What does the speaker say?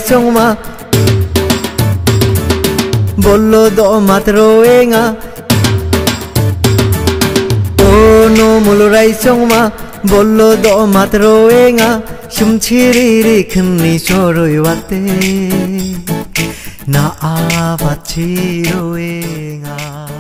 sông bolo do matroenga ono mulurai sông bolo do matroenga shumchiri khni soroi wate na avachiroenga